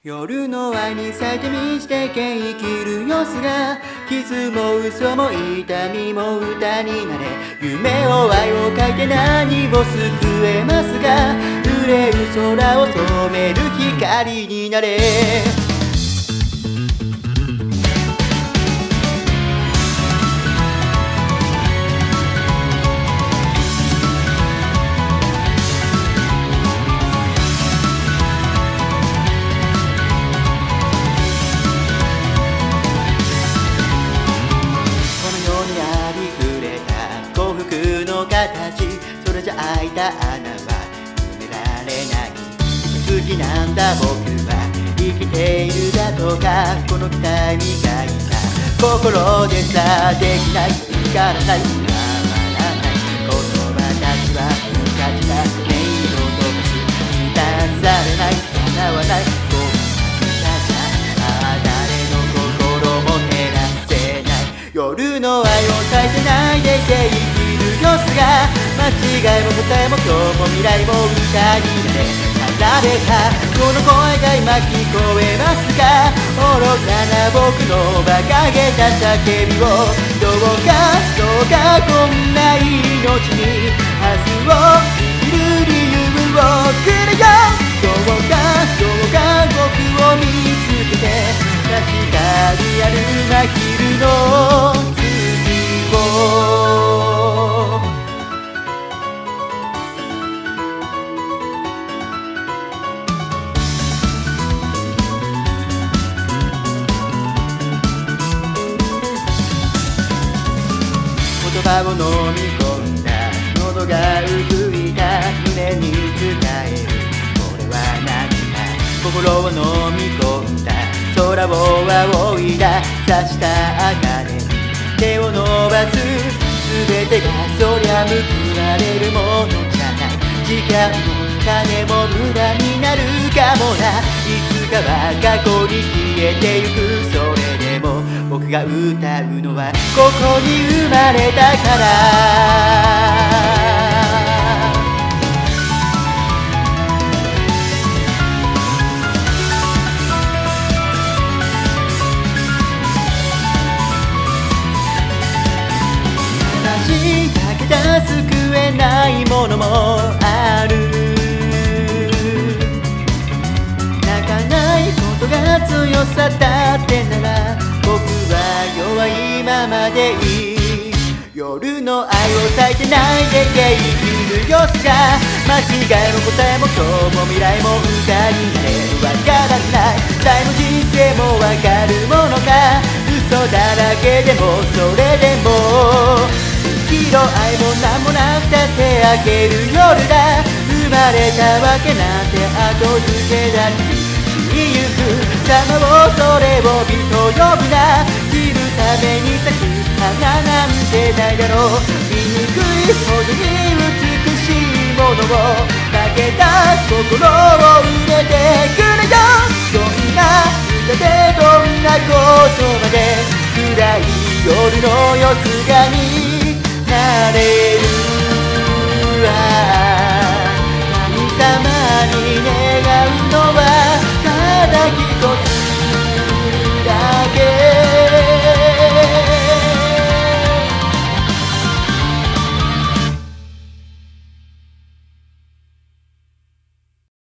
夜の愛に咲いて満ちてけ生きる様子が傷も嘘も痛みも歌になれ夢を愛を書いて何を救えますか濡れる空を染める光になれそれじゃ開いた穴は埋められない好きなんだ僕は生きているだとかこの期待みたいな心でさできない光らない伝わらない言葉たちは昔だ音色とかす満たされない叶わないこんなじゃ誰の心も照らせない夜の愛を咲いてないで生き様子が間違いも答えも今日も未来も歌になれ誰かこの声が今聞こえますか愚かな僕の馬鹿げた叫びをどうかこんな命に明日を生きる理由をくれよどうか僕を見つけて確かにある真昼の月を言葉を飲み込んだ喉がうずいた胸に伝えるこれは何か心を飲み込んだ空を仰いだ刺した茜に手を伸ばす全てがそりゃ報われるものじゃない時間も金も無駄になるかもないつかは過去に消えてゆくそれでも僕が歌うのはここに生まれたから話しかけた救えないものもある泣かないことが強さだってなら僕は弱いままでいい夜の愛を咲いてないで生きる様子が間違いも答えも今日も未来も歌になれるわからない誰の人生もわかるものか嘘だらけでもそれでも喜怒哀も何もなくたって明ける夜だ生まれたわけなんて後付けだゆく様をそれを美と呼ぶな知るために咲く花なんてないだろう醜いほどに美しいものをかけた心を入れてくれよどんな歌でどんな言葉で暗い夜の夜姿になれる神様にね